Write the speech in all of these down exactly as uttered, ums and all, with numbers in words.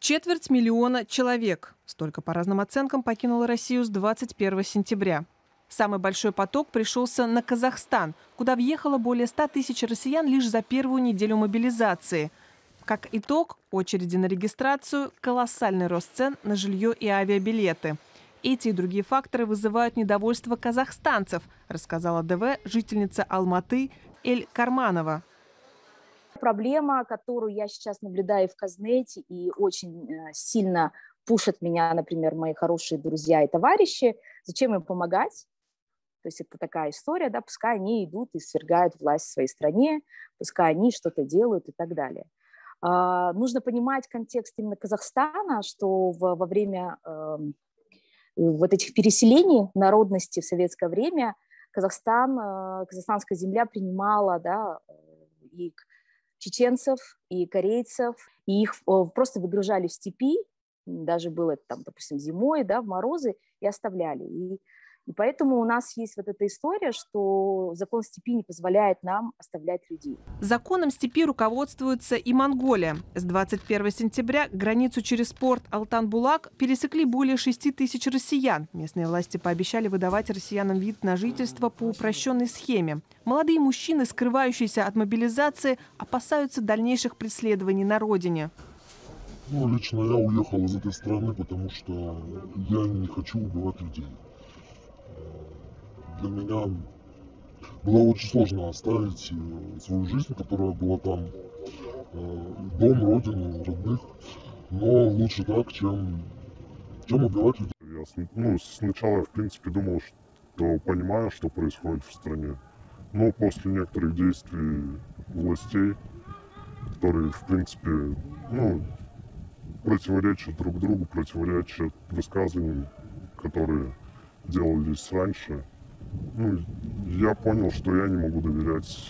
Четверть миллиона человек, столько по разным оценкам, покинуло Россию с двадцать первого сентября. Самый большой поток пришелся на Казахстан, куда въехало более ста тысяч россиян лишь за первую неделю мобилизации. Как итог, очереди на регистрацию, колоссальный рост цен на жилье и авиабилеты. Эти и другие факторы вызывают недовольство казахстанцев, рассказала ДВ жительница Алматы Эль Карманова. Проблема, которую я сейчас наблюдаю в Казнете и очень сильно пушат меня, например, мои хорошие друзья и товарищи, зачем им помогать? То есть это такая история, да, пускай они идут и свергают власть в своей стране, пускай они что-то делают и так далее. А, нужно понимать контекст именно Казахстана, что в, во время э, вот этих переселений народности в советское время Казахстан, э, казахстанская земля принимала, да, и чеченцев, и корейцев, и их просто выгружали в степи, даже было это, там, допустим, зимой, да, в морозы, и оставляли. И, и поэтому у нас есть вот эта история, что закон степи не позволяет нам оставлять людей. Законом степи руководствуется и Монголия. С двадцать первого сентября границу через порт Алтан-Булак пересекли более шести тысяч россиян. Местные власти пообещали выдавать россиянам вид на жительство по упрощенной схеме. Молодые мужчины, скрывающиеся от мобилизации, опасаются дальнейших преследований на родине. Ну, лично я уехал из этой страны, потому что я не хочу убивать людей. Для меня было очень сложно оставить свою жизнь, которая была там, дом, родину, родных, но лучше так, чем, чем убивать людей. Я, ну, сначала я, в принципе, думал, что понимаю, что происходит в стране, но после некоторых действий властей, которые, в принципе, ну, противоречат друг другу, противоречат высказываниям, которые делались раньше, ну, я понял, что я не могу доверять.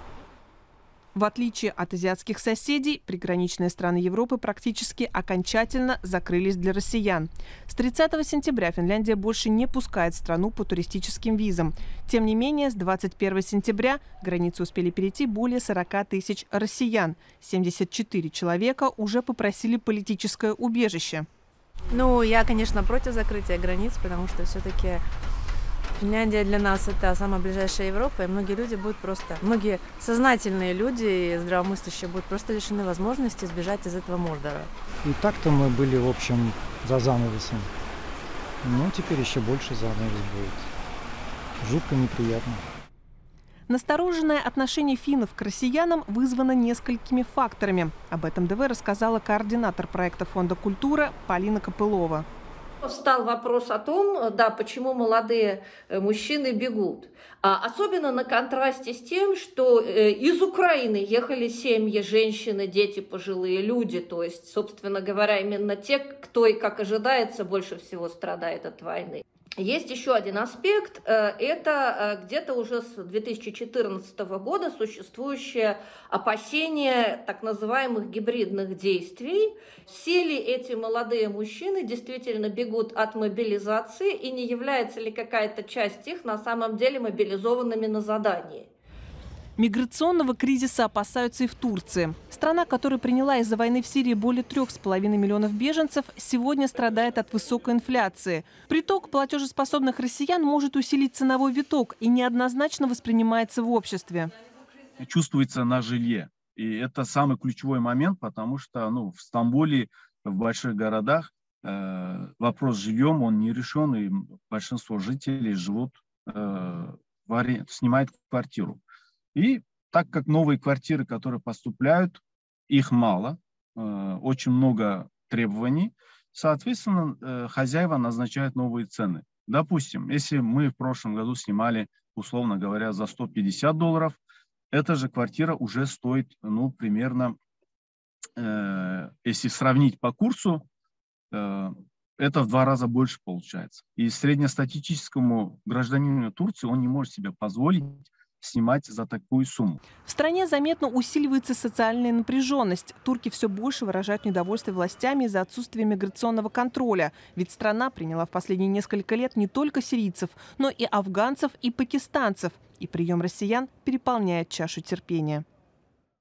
В отличие от азиатских соседей, приграничные страны Европы практически окончательно закрылись для россиян. С тридцатого сентября Финляндия больше не пускает страну по туристическим визам. Тем не менее, с двадцать первого сентября границу успели перейти более сорока тысяч россиян. семьдесят четыре человека уже попросили политическое убежище. Ну, я, конечно, против закрытия границ, потому что все-таки Финляндия для нас это самая ближайшая Европа, и многие люди будут просто, многие сознательные люди и здравомыслящие будут просто лишены возможности сбежать из этого Мордора. И так-то мы были, в общем, за занавесом. Но теперь еще больше занавес будет. Жутко неприятно. Настороженное отношение финнов к россиянам вызвано несколькими факторами. Об этом ДВ рассказала координатор проекта Фонда культура Полина Копылова. Встал вопрос о том, да, почему молодые мужчины бегут. А особенно на контрасте с тем, что из Украины ехали семьи, женщины, дети, пожилые люди. То есть, собственно говоря, именно те, кто и, как ожидается, больше всего страдает от войны. Есть еще один аспект, это где-то уже с две тысячи четырнадцатого года существующее опасение так называемых гибридных действий. Все ли эти молодые мужчины действительно бегут от мобилизации и не является ли какая-то часть их на самом деле мобилизованными на задании? Миграционного кризиса опасаются и в Турции. Страна, которая приняла из-за войны в Сирии более трех с половиной миллионов беженцев, сегодня страдает от высокой инфляции. Приток платежеспособных россиян может усилить ценовой виток и неоднозначно воспринимается в обществе. Чувствуется на жилье. И это самый ключевой момент, потому что ну, в Стамбуле, в больших городах э, вопрос с жильем он не решен, и большинство жителей живут, э, в аре... снимают квартиру. И так как новые квартиры, которые поступают, их мало, э, очень много требований, соответственно, э, хозяева назначают новые цены. Допустим, если мы в прошлом году снимали, условно говоря, за сто пятьдесят долларов, эта же квартира уже стоит, ну, примерно, э, если сравнить по курсу, э, это в два раза больше получается. И среднестатистическому гражданину Турции он не может себе позволить снимать за такую сумму. В стране заметно усиливается социальная напряженность. Турки все больше выражают недовольство властями из-за отсутствия миграционного контроля. Ведь страна приняла в последние несколько лет не только сирийцев, но и афганцев и пакистанцев. И прием россиян переполняет чашу терпения.